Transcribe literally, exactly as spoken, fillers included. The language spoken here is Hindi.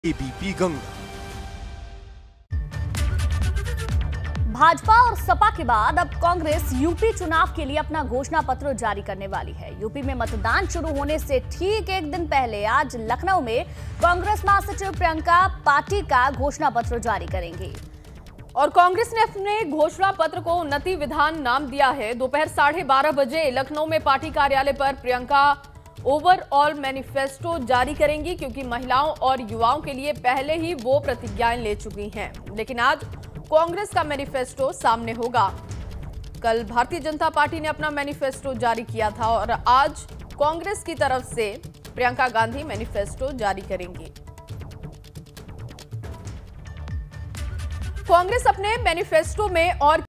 एबीपी गंगा। भाजपा और सपा के बाद अब कांग्रेस यूपी चुनाव के लिए अपना घोषणा पत्र जारी करने वाली है। यूपी में मतदान शुरू होने से ठीक एक दिन पहले आज लखनऊ में कांग्रेस महासचिव प्रियंका पार्टी का घोषणा पत्र जारी करेंगी। और कांग्रेस ने अपने घोषणा पत्र को उन्नति विधान नाम दिया है। दोपहर साढ़े बारह बजे लखनऊ में पार्टी कार्यालय पर प्रियंका ओवरऑल मैनिफेस्टो जारी करेंगी, क्योंकि महिलाओं और युवाओं के लिए पहले ही वो प्रतिज्ञाएं ले चुकी हैं। लेकिन आज कांग्रेस का मैनिफेस्टो सामने होगा। कल भारतीय जनता पार्टी ने अपना मैनिफेस्टो जारी किया था और आज कांग्रेस की तरफ से प्रियंका गांधी मैनिफेस्टो जारी करेंगी। कांग्रेस अपने मैनिफेस्टो में और